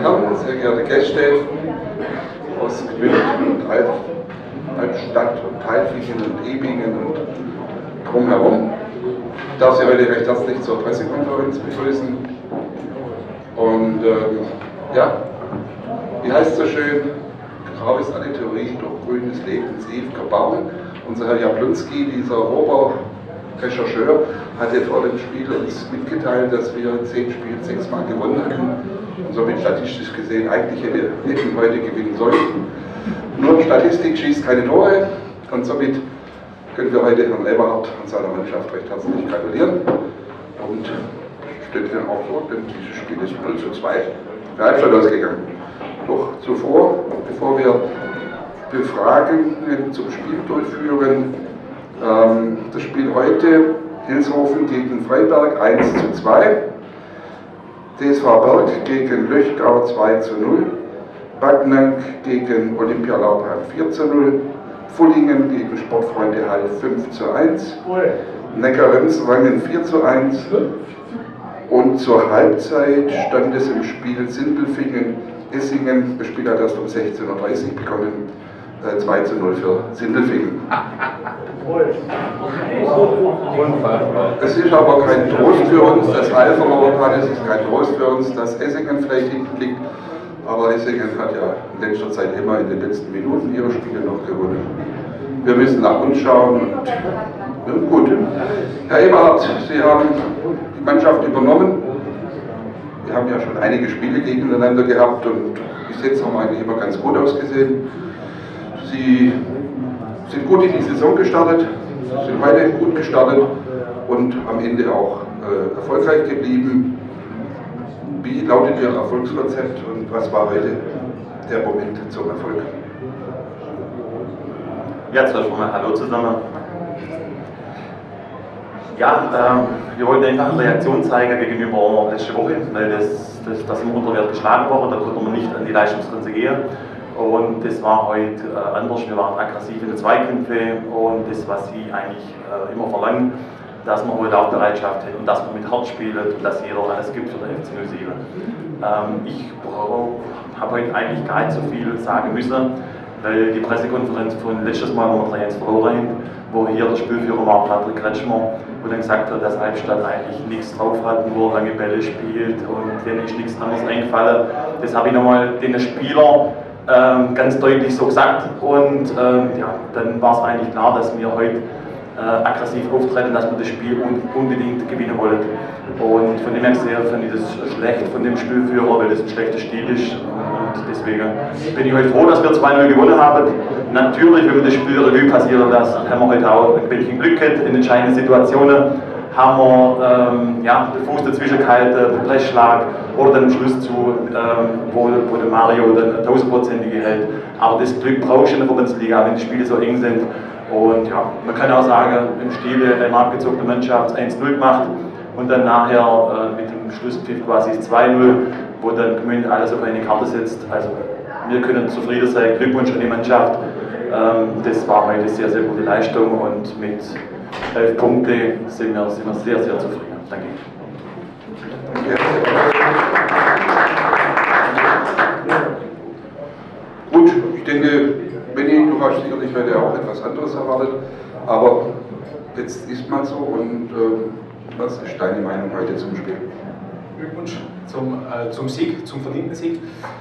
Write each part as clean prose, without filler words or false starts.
Herren, sehr geehrte Gäste aus Gmünd und Albstadt und Tailfingen und Ebingen und drumherum. Ich darf Sie heute recht herzlich zur Pressekonferenz begrüßen. Und ja, wie heißt es so schön? Grau ist alle Theorie, doch grün ist lebensiv Baum. Unser Herr Jablonski, dieser Oberrechercheur, hatte vor dem Spiel uns mitgeteilt, dass wir 10 Spiele 6-mal gewonnen hatten und somit statistisch gesehen eigentlich hätten heute gewinnen sollen. Nur Statistik schießt keine Tore und somit können wir heute Herrn Eberhardt und seiner Mannschaft recht herzlich gratulieren. Und steht dann auch so, denn dieses Spiel ist 0:2 für Albstadt ausgegangen. Doch zuvor, bevor wir Befragungen zum Spiel durchführen, das Spiel heute: Hilshofen gegen Freiberg 1:2, TSV Berg gegen Löchgau 2:0, Backnang gegen Olympia Laubheim 4:0, Fullingen gegen Sportfreunde Hall 5:1, Neckar-Remswangen 4:1 und zur Halbzeit stand es im Spiel Sindelfingen-Essingen. Das Spiel hat erst um 16:30 Uhr begonnen, 2:0 für Sindelfingen. Es ist aber kein Trost für uns, dass Hall verloren hat, es ist kein Trost für uns, dass Essingen vielleicht hinten liegt, aber Essingen hat ja in letzter Zeit immer in den letzten Minuten ihre Spiele noch gewonnen. Wir müssen nach uns schauen und ja, gut. Herr Eberhardt, Sie haben die Mannschaft übernommen. Wir haben ja schon einige Spiele gegeneinander gehabt und bis jetzt haben wir eigentlich immer ganz gut ausgesehen. Sie sind gut in die Saison gestartet, sind heute gut gestartet und am Ende auch erfolgreich geblieben. Wie lautet Ihr Erfolgskonzept und was war heute der Moment zum Erfolg? Ja, zuerst mal hallo zusammen. Ja, wir wollten einfach eine Reaktion zeigen gegenüber letzte Woche, weil das sind wir unter Wert geschlagen worden, da konnten wir nicht an die Leistungsgrenze gehen. Und das war heute anders, wir waren aggressiv in den Zweikämpfen und das, was sie eigentlich immer verlangen, dass man heute auch Bereitschaft hat und dass man mit Herz spielt und dass jeder alles gibt für den FC 07. Ich habe heute eigentlich gar nicht so viel sagen müssen, weil die Pressekonferenz von letztes Mal, wo wir 3-1 verloren haben, wo hier der Spielführer war, Patrick Kretschmer, wo dann gesagt hat, dass Albstadt eigentlich nichts drauf hat, nur lange Bälle spielt und denen ist nichts anderes eingefallen. Das habe ich nochmal den Spielern ganz deutlich so gesagt und ja, dann war es eigentlich klar, dass wir heute aggressiv auftreten, dass wir das Spiel unbedingt gewinnen wollen. Und von dem her gesehen finde ich das schlecht von dem Spielführer, weil das ein schlechter Stil ist. Und deswegen bin ich heute froh, dass wir 2:0 gewonnen haben. Natürlich, wenn wir das Spiel Revue passieren lassen, haben wir heute auch ein bisschen Glück gehabt in entscheidenden Situationen. Haben wir ja, den Fuß dazwischen gehalten, den Pressschlag oder dann am Schluss zu, wo der Mario dann 1000%ige hält. Aber das Glück brauchst du in der Verbandsliga, wenn die Spiele so eng sind. Und ja, man kann auch sagen, im Stil einer abgezogenen Mannschaft 1:0 gemacht und dann nachher mit dem Schlusspfiff quasi 2:0, wo dann Gmünd alles auf eine Karte setzt. Also wir können zufrieden sein, Glückwunsch an die Mannschaft. Das war heute eine sehr, sehr gute Leistung und mit 11 Punkten sind wir sehr, sehr zufrieden. Danke. Gut, ich denke, Benni, du hast sicherlich heute auch etwas anderes erwartet, aber jetzt ist mal so und was ist deine Meinung heute zum Spiel? Glückwunsch zum Sieg, zum verdienten Sieg.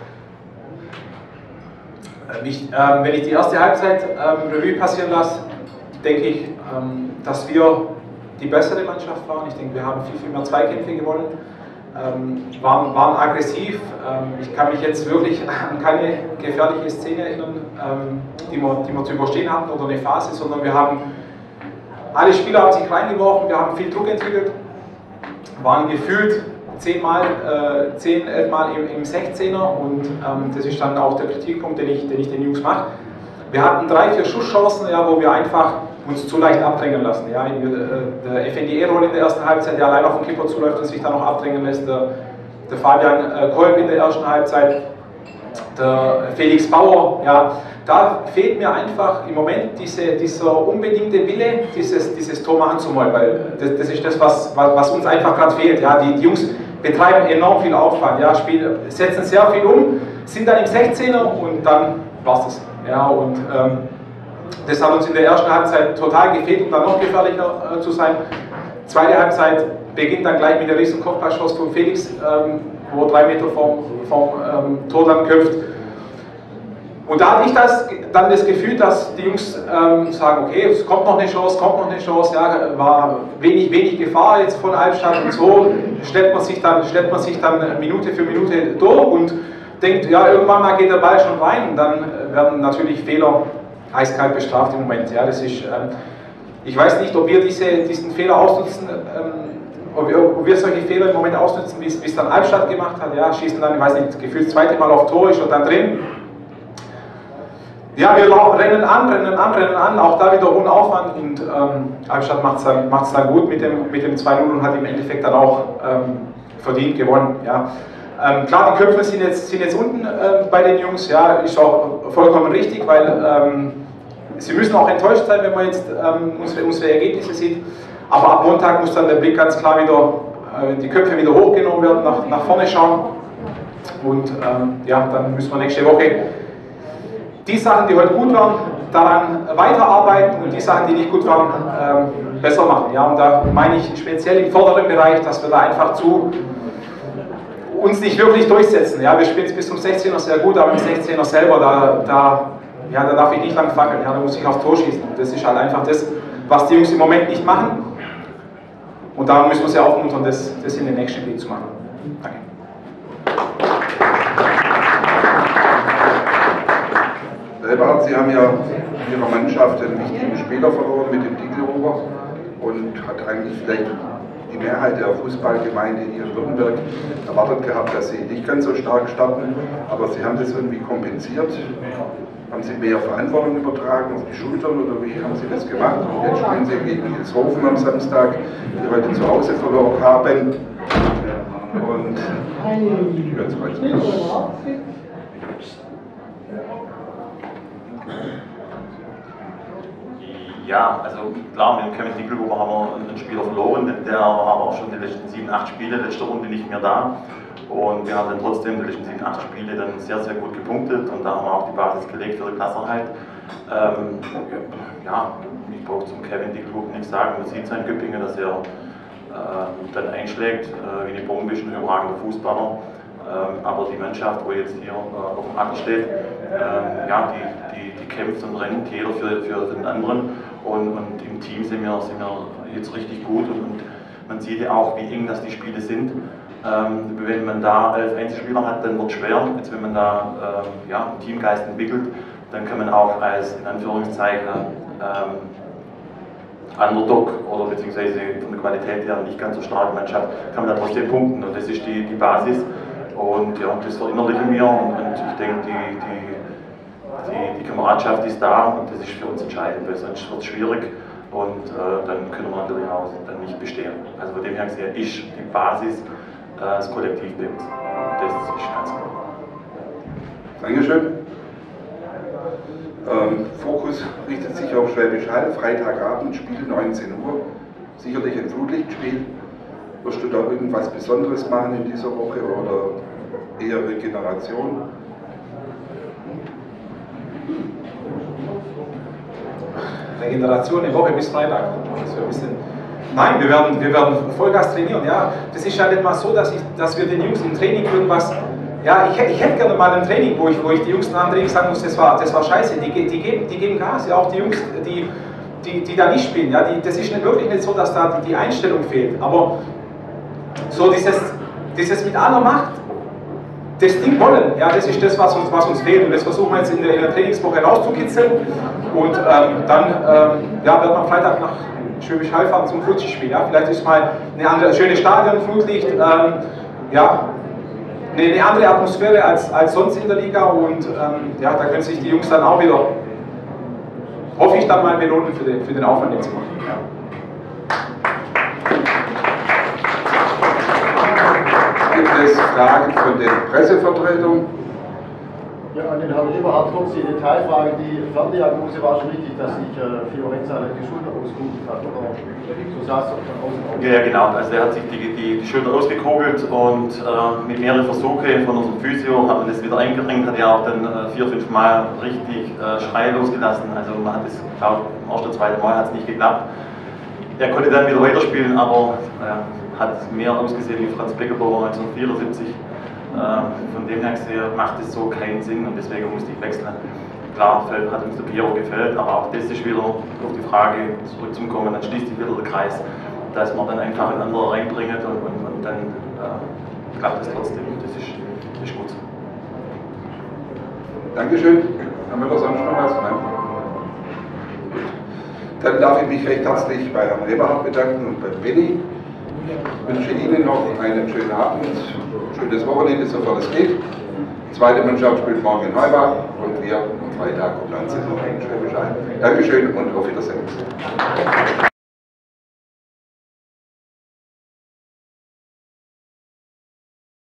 Wenn ich die erste Halbzeit Revue passieren lasse, denke ich, dass wir die bessere Mannschaft waren. Ich denke, wir haben viel mehr Zweikämpfe gewonnen, waren aggressiv. Ich kann mich jetzt wirklich an keine gefährliche Szene erinnern, die wir zu überstehen hatten oder eine Phase, sondern wir haben, alle Spieler haben sich reingeworfen, wir haben viel Druck entwickelt, waren gefühlt 10, 11 Mal im 16er und das ist dann auch der Kritikpunkt, den ich den Jungs mache. Wir hatten 3, 4 Schusschancen, ja, wo wir einfach uns zu leicht abdrängen lassen. Ja. Der FNDE-Roll in der ersten Halbzeit, der allein auf den Keeper zuläuft und sich dann noch abdrängen lässt. Der Fabian Kolb in der ersten Halbzeit, der Felix Bauer. Ja. Da fehlt mir einfach im Moment dieser unbedingte Wille, dieses Tor machen zu wollen, weil das ist das, was uns einfach gerade fehlt. Ja. Die Jungs betreiben enorm viel Aufwand, ja, setzen sehr viel um, sind dann im 16er und dann war es das. Ja, und das hat uns in der ersten Halbzeit total gefehlt, um dann noch gefährlicher zu sein. Zweite Halbzeit beginnt dann gleich mit der riesen Kopfballchance von Felix, wo er 3 Meter vom Tor dann köpft. Und da hatte ich dann das Gefühl, dass die Jungs sagen, okay, es kommt noch eine Chance, ja, war wenig Gefahr jetzt von Albstadt und so schleppt man sich dann Minute für Minute durch und denkt, ja, irgendwann mal geht der Ball schon rein und dann werden natürlich Fehler eiskalt bestraft im Moment. Ja, das ist, ich weiß nicht, ob wir diesen Fehler ausnutzen, ob wir solche Fehler im Moment ausnutzen, wie es dann Albstadt gemacht hat, ja, schießen dann, ich weiß nicht, gefühlt das zweite Mal auf Tor, ist und dann drin. Ja, wir rennen an, auch da wieder ohne Aufwand und Albstadt macht es dann gut mit dem 2-0 und hat im Endeffekt dann auch verdient gewonnen. Ja. Klar, die Köpfe sind jetzt unten bei den Jungs, ja, ist auch vollkommen richtig, weil sie müssen auch enttäuscht sein, wenn man jetzt unsere Ergebnisse sieht, aber ab Montag muss dann der Blick ganz klar wieder, die Köpfe wieder hochgenommen werden, nach vorne schauen und ja, dann müssen wir nächste Woche die Sachen, die heute gut waren, daran weiterarbeiten und die Sachen, die nicht gut waren, besser machen. Ja, und da meine ich speziell im vorderen Bereich, dass wir da einfach uns nicht wirklich durchsetzen. Ja, wir spielen es bis zum 16er sehr gut, aber im 16er selber, da darf ich nicht lang fackeln, ja, da muss ich aufs Tor schießen. Und das ist halt einfach das, was die Jungs im Moment nicht machen. Und da müssen wir sie aufmuntern, das in den nächsten Spielen zu machen. Danke. Sie haben ja in Ihrer Mannschaft einen wichtigen Spieler verloren mit dem Dickelhuber und hat eigentlich vielleicht die Mehrheit der Fußballgemeinde hier in Württemberg erwartet gehabt, dass Sie nicht ganz so stark starten, aber Sie haben das irgendwie kompensiert. Haben Sie mehr Verantwortung übertragen auf die Schultern oder wie haben Sie das gemacht? Und jetzt spielen Sie gegen Ilshofen am Samstag, die heute zu Hause verloren haben. Und jetzt weiß ich nicht. Ja, also klar, mit dem Kevin Dickelhuber haben wir einen Spieler verloren, der war aber auch schon die letzten 7, 8 Spiele, letzte Runde nicht mehr da. Und wir haben dann trotzdem die letzten 7, 8 Spiele dann sehr, sehr gut gepunktet und da haben wir auch die Basis gelegt für den Klassenerhalt. Ja, ich brauche zum Kevin Dickelhuber nichts sagen, man sieht es in Göppingen, dass er dann einschlägt, wie eine Bombe, ist ein überragender Fußballer. Aber die Mannschaft, wo jetzt hier auf dem Acker steht, ja, die kämpft und rennt, jeder für den anderen. Und im Team sind wir jetzt richtig gut und man sieht ja auch, wie eng das die Spiele sind. Wenn man da 11 Einzelspieler hat, dann wird es schwer. Jetzt, wenn man da ja, einen Teamgeist entwickelt, dann kann man auch als, in Anführungszeichen, Underdog oder beziehungsweise von der Qualität her nicht ganz so starke Mannschaft, kann man da trotzdem punkten und das ist die Basis. Und ja, das verinnerlichen wir und ich denke, die Kameradschaft ist da und das ist für uns entscheidend, weil sonst wird es schwierig und dann können wir natürlich auch dann nicht bestehen. Also von dem her gesehen ist die Basis das Kollektiv bei uns. Das ist ganz klar. Dankeschön. Fokus richtet sich auf Schwäbisch Hall, Freitagabend, Spiel 19 Uhr. Sicherlich ein Flutlichtspiel. Wirst du da irgendwas Besonderes machen in dieser Woche oder eher Regeneration? Regeneration eine Woche bis Freitag. Also ein bisschen. Nein, wir werden Vollgas trainieren. Ja. Das ist ja nicht mal so, dass wir den Jungs im Training irgendwas. Ja, ich hätte gerne mal ein Training, wo ich die Jungs nach dem Training sagen muss, das war scheiße. Die geben Gas, ja, auch die Jungs, die da nicht spielen. Ja, das ist wirklich nicht so, dass da die Einstellung fehlt. Aber so dieses mit aller Macht, das Ding wollen, ja, das ist das, was uns fehlt. Und das versuchen wir jetzt in der Trainingswoche rauszukitzeln. Und dann ja, wird man Freitag nach Schwäbisch Hall fahren zum Flutlichtspiel. Ja. Vielleicht ist mal eine andere, schöne Stadion, Flutlicht, ja, eine andere Atmosphäre als sonst in der Liga. Und ja, da können sich die Jungs dann auch wieder, hoffe ich, dann mal belohnen für den Aufwand, den sie machen. Ja. Gibt es Fragen von den Pressevertretungen? Ja, an den Herrn Eberhard kurz die Detailfrage. Die Ferndiagnose war schon richtig, dass sich Fiorenza die Schulter ausgekugelt hat, oder so sah es doch von außen aus. Ja, genau. Also er hat sich die Schulter ausgekugelt und mit mehreren Versuchen von unserem Physio hat man das wieder eingeringt, hat ja auch dann 4-5 Mal richtig Schrei losgelassen. Also man hat es, glaube ich, im ersten, zweiten Mal hat es nicht geklappt. Er konnte dann wieder weiterspielen, aber hat mehr ausgesehen wie Franz Beckenbauer 1974. Von dem her gesehen macht es so keinen Sinn und deswegen musste ich wechseln. Klar, hat uns der Piero gefällt, aber auch das ist wieder auf die Frage zurückzukommen, dann schließt sich wieder der Kreis, dass man dann einfach einen anderen reinbringt und dann klappt es trotzdem. Das ist gut. Dankeschön. Haben wir noch sonst noch was? Nein? Gut. Dann darf ich mich recht herzlich bei Herrn Eberhard bedanken und bei Benny. Ich wünsche Ihnen noch einen schönen Abend, schönes Wochenende, sofern es geht. Die zweite Mannschaft spielt morgen in Heubach und wir am Freitag um 19 Uhr in Schwäbisch Hall. Dankeschön und auf Wiedersehen.